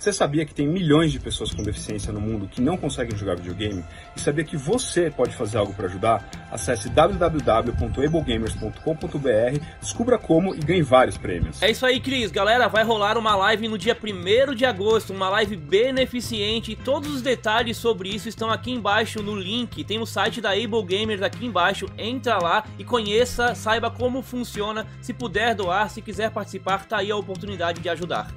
Você sabia que tem milhões de pessoas com deficiência no mundo que não conseguem jogar videogame? E sabia que você pode fazer algo para ajudar? Acesse www.ablegamers.com.br, descubra como e ganhe vários prêmios. É isso aí, Cris. Galera, vai rolar uma live no dia 1º de agosto, uma live beneficente, e todos os detalhes sobre isso estão aqui embaixo no link. Tem o site da Able Gamers aqui embaixo, entra lá e conheça, saiba como funciona. Se puder doar, se quiser participar, tá aí a oportunidade de ajudar.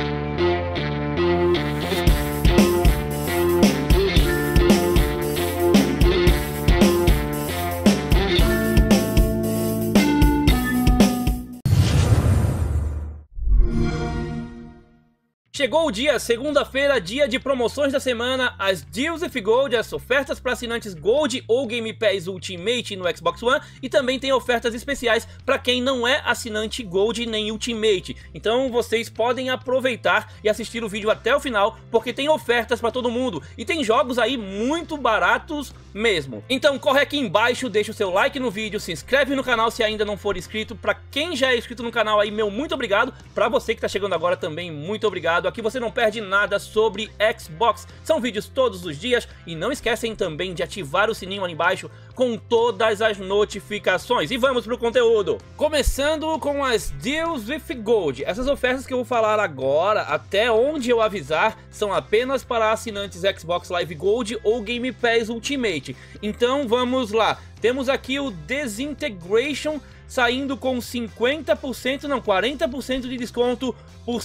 Chegou o dia, segunda-feira, dia de promoções da semana, as Deals If Gold, as ofertas para assinantes Gold ou Game Pass Ultimate no Xbox One, e também tem ofertas especiais para quem não é assinante Gold nem Ultimate. Então vocês podem aproveitar e assistir o vídeo até o final, porque tem ofertas para todo mundo e tem jogos aí muito baratos mesmo. Então corre aqui embaixo, deixa o seu like no vídeo, se inscreve no canal se ainda não for inscrito. Para quem já é inscrito no canal aí, meu muito obrigado. Para você que tá chegando agora também, muito obrigado. Aqui você não perde nada sobre Xbox, são vídeos todos os dias, e não esquecem também de ativar o sininho ali embaixo com todas as notificações. E vamos pro conteúdo, começando com as Deals with Gold. Essas ofertas que eu vou falar agora, até onde eu avisar, são apenas para assinantes Xbox Live Gold ou Game Pass Ultimate. Então vamos lá, temos aqui o Disintegration saindo com 50%, não, 40% de desconto por R$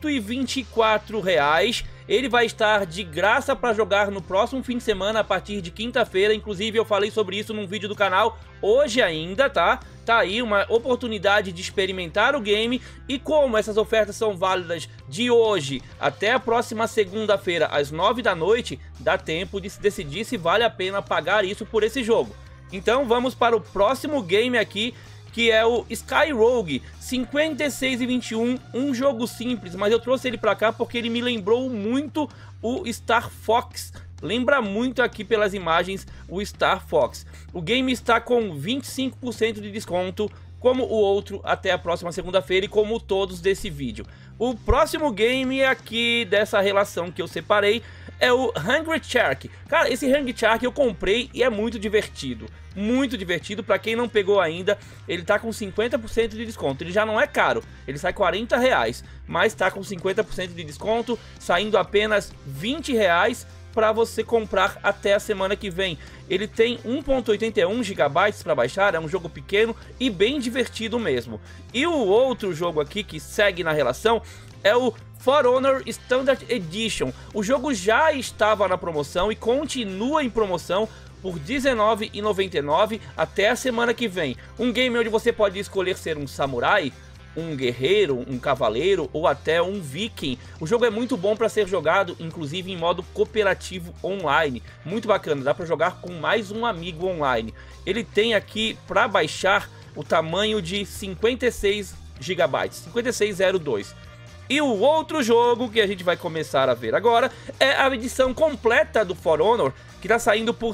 124. Ele vai estar de graça para jogar no próximo fim de semana, a partir de quinta-feira. Inclusive eu falei sobre isso num vídeo do canal hoje ainda, tá? Tá aí uma oportunidade de experimentar o game, e como essas ofertas são válidas de hoje até a próxima segunda-feira às 9 da noite, dá tempo de se decidir se vale a pena pagar isso por esse jogo. Então vamos para o próximo game aqui, que é o Sky Rogue, 56,21, um jogo simples, mas eu trouxe ele pra cá porque ele me lembrou muito o Star Fox. Lembra muito aqui pelas imagens o Star Fox. O game está com 25% de desconto, como o outro, até a próxima segunda-feira, e como todos desse vídeo. O próximo game aqui dessa relação que eu separei é o Hungry Shark. Cara, esse Hungry Shark eu comprei e é muito divertido. Muito divertido, pra quem não pegou ainda, ele tá com 50% de desconto. Ele já não é caro, ele sai R$40, mas tá com 50% de desconto, saindo apenas R$20 para você comprar até a semana que vem. Ele tem 1.81 GB para baixar, é um jogo pequeno e bem divertido mesmo. E o outro jogo aqui que segue na relação é o For Honor Standard Edition. O jogo já estava na promoção e continua em promoção por R$19,99 até a semana que vem. Um game onde você pode escolher ser um samurai, um guerreiro, um cavaleiro ou até um viking. O jogo é muito bom para ser jogado, inclusive em modo cooperativo online. Muito bacana, dá para jogar com mais um amigo online. Ele tem aqui para baixar o tamanho de 56 GB, 5602. E o outro jogo que a gente vai começar a ver agora é a edição completa do For Honor, que está saindo por R$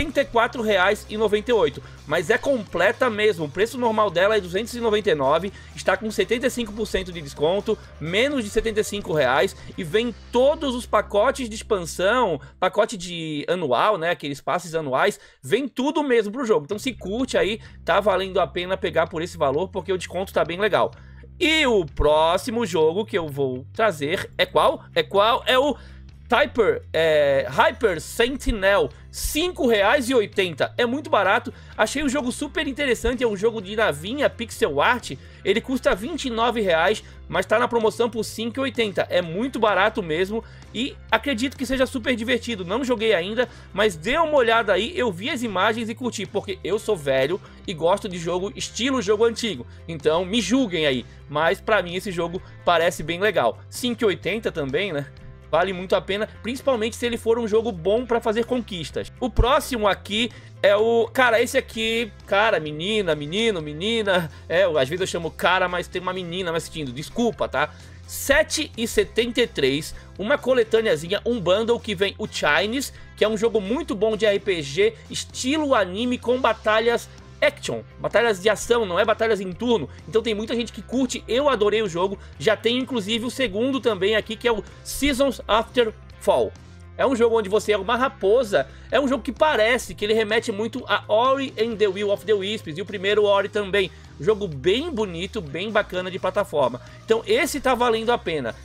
74,98. Mas é completa mesmo, o preço normal dela é R$ 299, está com 75% de desconto, menos de R$ 75, e vem todos os pacotes de expansão, pacote de anual, né, aqueles passes anuais, vem tudo mesmo pro jogo. Então se curte aí, tá valendo a pena pegar por esse valor, porque o desconto tá bem legal. E o próximo jogo que eu vou trazer é qual? É o Hyper Sentinel, R$ 5,80. É muito barato, achei o jogo super interessante, é um jogo de navinha pixel art, ele custa R$ 29, mas tá na promoção por R$ 5,80, é muito barato mesmo, e acredito que seja super divertido. Não joguei ainda, mas dê uma olhada aí, eu vi as imagens e curti, porque eu sou velho e gosto de jogo estilo jogo antigo, então me julguem aí, mas pra mim esse jogo parece bem legal. R$ 5,80 também, né? Vale muito a pena, principalmente se ele for um jogo bom para fazer conquistas. O próximo aqui é o... Cara, esse aqui... Cara, menina, menino, menina... às vezes eu chamo cara, mas tem uma menina me assistindo. Desculpa, tá? R$ 7,73. Uma coletâneazinha, um bundle que vem o Chinese, que é um jogo muito bom de RPG, estilo anime, com batalhas action, batalhas de ação, não é batalhas em turno. Então tem muita gente que curte, eu adorei o jogo. Já tem inclusive o segundo também aqui, que é o Seasons After Fall. É um jogo onde você é uma raposa, é um jogo que parece que ele remete muito a Ori and the Will of the Wisps, e o primeiro Ori também. Um jogo bem bonito, bem bacana de plataforma. Então esse tá valendo a pena, R$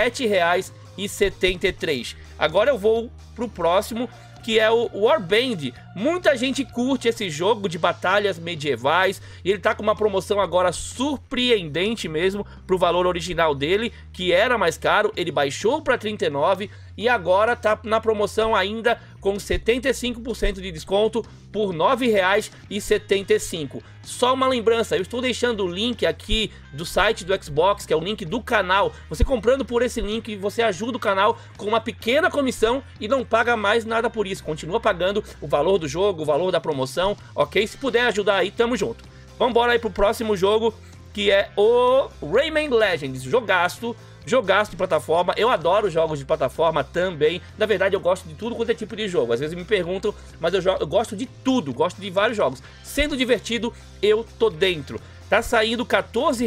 7,73. Agora eu vou pro próximo, que é o Warband. Muita gente curte esse jogo de batalhas medievais, e ele tá com uma promoção agora surpreendente mesmo pro valor original dele, que era mais caro. Ele baixou para 39 e agora tá na promoção ainda com 75% de desconto por R$ 9,75. Só uma lembrança, eu estou deixando o link aqui do site do Xbox, que é o link do canal. Você comprando por esse link, você ajuda o canal com uma pequena comissão e não paga mais nada por isso. Continua pagando o valor do jogo, o valor da promoção, ok? Se puder ajudar aí, tamo junto. Vamos embora aí pro próximo jogo, que é o Rayman Legends. Jogaço de plataforma. Eu adoro jogos de plataforma também. Na verdade eu gosto de tudo quanto é tipo de jogo. Às vezes me perguntam, mas eu gosto de tudo, gosto de vários jogos. Sendo divertido, eu tô dentro. Tá saindo R$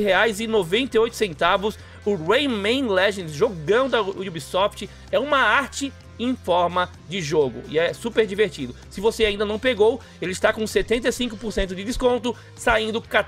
14,98 o Rayman Legends, jogão da Ubisoft. É uma arte em forma de jogo e é super divertido. Se você ainda não pegou, ele está com 75% de desconto, saindo R$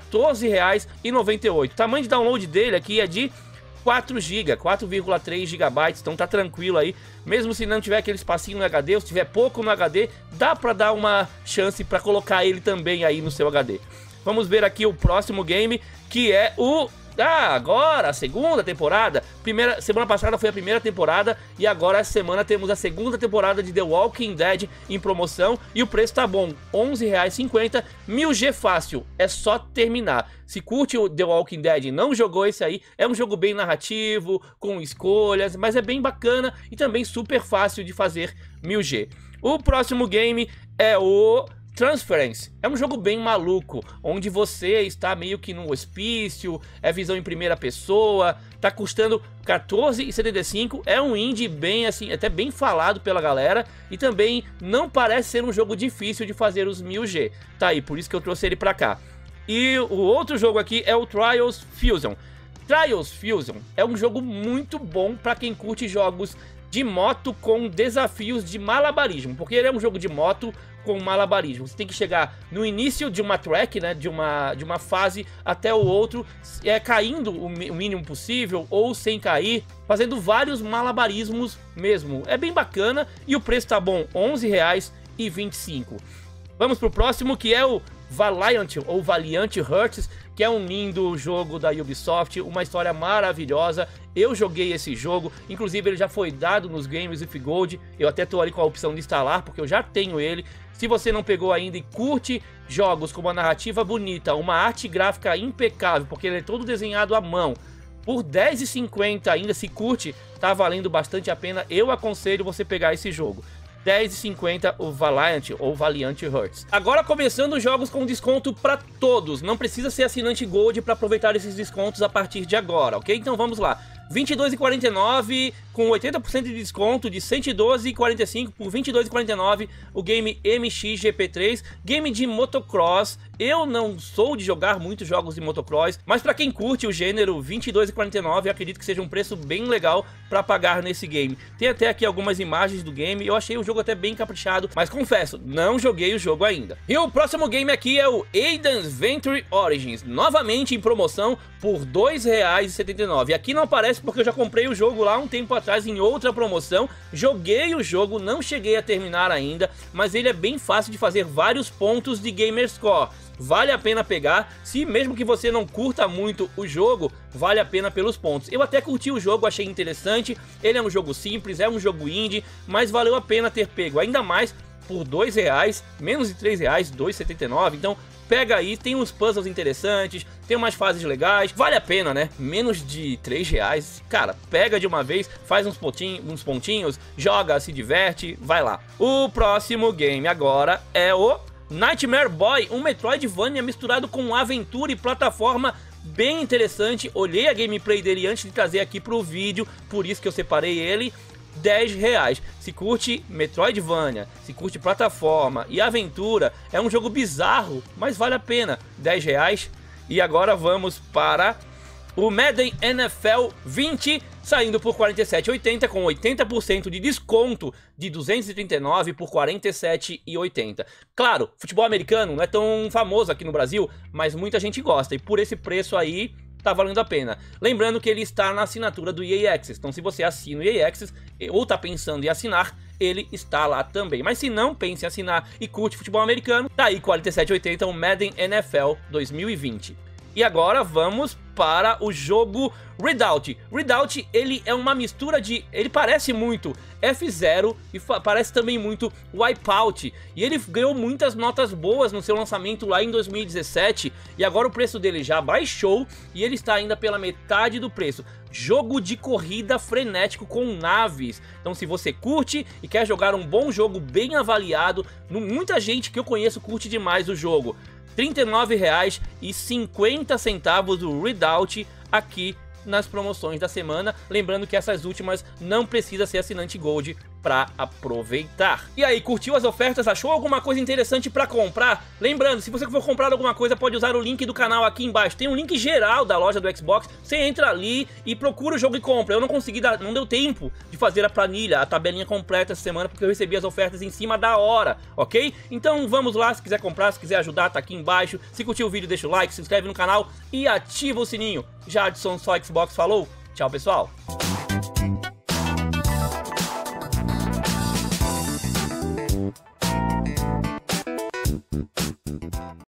14,98. O tamanho de download dele aqui é de 4 GB, 4,3 GB, então tá tranquilo aí. Mesmo se não tiver aquele espacinho no HD, ou se tiver pouco no HD, dá pra dar uma chance pra colocar ele também aí no seu HD. Vamos ver aqui o próximo game, que é o... agora, a segunda temporada. Semana passada foi a primeira temporada e agora essa semana temos a segunda temporada de The Walking Dead em promoção e o preço tá bom, R$ 11,50, 1000G fácil, é só terminar. Se curte o The Walking Dead e não jogou esse aí, é um jogo bem narrativo, com escolhas, mas é bem bacana e também super fácil de fazer 1000G. O próximo game é o Transference. É um jogo bem maluco, onde você está meio que num hospício, é visão em primeira pessoa, tá custando R$ 14,75, é um indie bem assim, até bem falado pela galera, e também não parece ser um jogo difícil de fazer os 1000G, tá aí, por isso que eu trouxe ele pra cá. E o outro jogo aqui é o Trials Fusion. Trials Fusion é um jogo muito bom pra quem curte jogos de moto com desafios de malabarismo, porque ele é um jogo de moto com malabarismo. Você tem que chegar no início de uma track, né, de uma fase até o outro, caindo o mínimo possível ou sem cair, fazendo vários malabarismos mesmo. É bem bacana e o preço tá bom, R$ 11,25. Vamos pro próximo, que é o Valiant ou Valiant Hearts, que é um lindo jogo da Ubisoft, uma história maravilhosa. Eu joguei esse jogo, inclusive ele já foi dado nos Games with Gold. Eu até tô ali com a opção de instalar, porque eu já tenho ele. Se você não pegou ainda e curte jogos com uma narrativa bonita, uma arte gráfica impecável, porque ele é todo desenhado à mão, por R$ 10,50 ainda, se curte, tá valendo bastante a pena. Eu aconselho você pegar esse jogo. R$ 10,50 o Valiant ou Valiant Hearts. Agora começando os jogos com desconto para todos. Não precisa ser assinante Gold para aproveitar esses descontos a partir de agora, ok? Então vamos lá. R$ 22,49 com 80% de desconto, de R$ 112,45 por R$ 22,49 o game MXGP3, game de motocross. Eu não sou de jogar muitos jogos de motocross, mas para quem curte o gênero, R$ 22,49 eu acredito que seja um preço bem legal para pagar nesse game. Tem até aqui algumas imagens do game, eu achei o jogo até bem caprichado, mas confesso, não joguei o jogo ainda. E o próximo game aqui é o Aiden's Venture Origins, novamente em promoção por R$ 2,79. Aqui não aparece porque eu já comprei o jogo lá um tempo atrás em outra promoção, joguei o jogo, não cheguei a terminar ainda, mas ele é bem fácil de fazer vários pontos de Gamerscore. Vale a pena pegar, se mesmo que você não curta muito o jogo, vale a pena pelos pontos. Eu até curti o jogo, achei interessante, ele é um jogo simples, é um jogo indie, mas valeu a pena ter pego, ainda mais por R$ 2, menos de R$ 3, R$ 2,79, então pega aí, tem uns puzzles interessantes, tem umas fases legais, vale a pena, né? Menos de R$ 3, cara, pega de uma vez, faz uns pontinhos, joga, se diverte, vai lá. O próximo game agora é o Nightmare Boy, um Metroidvania misturado com aventura e plataforma, bem interessante. Olhei a gameplay dele antes de trazer aqui pro vídeo, por isso que eu separei ele. R$10. Se curte Metroidvania, se curte plataforma e aventura, é um jogo bizarro, mas vale a pena, R$10. E agora vamos para o Madden NFL 20, saindo por R$47,80 com 80% de desconto de R$239 por R$47,80. Claro, futebol americano não é tão famoso aqui no Brasil, mas muita gente gosta e por esse preço aí tá valendo a pena. Lembrando que ele está na assinatura do EA Access, então se você assina o EA Access ou tá pensando em assinar, ele está lá também. Mas se não, pense em assinar e curte futebol americano, tá aí R$47,80 o Madden NFL 2020. E agora vamos para o jogo Redoubt. Redoubt, ele é uma mistura de... ele parece muito F-Zero e parece também muito Wipeout. E ele ganhou muitas notas boas no seu lançamento lá em 2017. E agora o preço dele já baixou e ele está ainda pela metade do preço. Jogo de corrida frenético com naves. Então se você curte e quer jogar um bom jogo bem avaliado, muita gente que eu conheço curte demais o jogo. R$39,50 o Redoubt aqui nas promoções da semana. Lembrando que essas últimas não precisa ser assinante Gold para aproveitar. E aí, curtiu as ofertas? Achou alguma coisa interessante para comprar? Lembrando, se você for comprar alguma coisa, pode usar o link do canal aqui embaixo. Tem um link geral da loja do Xbox. Você entra ali e procura o jogo e compra. Eu não consegui não deu tempo de fazer a planilha, a tabelinha completa essa semana, porque eu recebi as ofertas em cima da hora, ok? Então vamos lá, se quiser comprar, se quiser ajudar, tá aqui embaixo. Se curtiu o vídeo, deixa o like, se inscreve no canal e ativa o sininho. Jadson, só Xbox falou. Tchau, pessoal.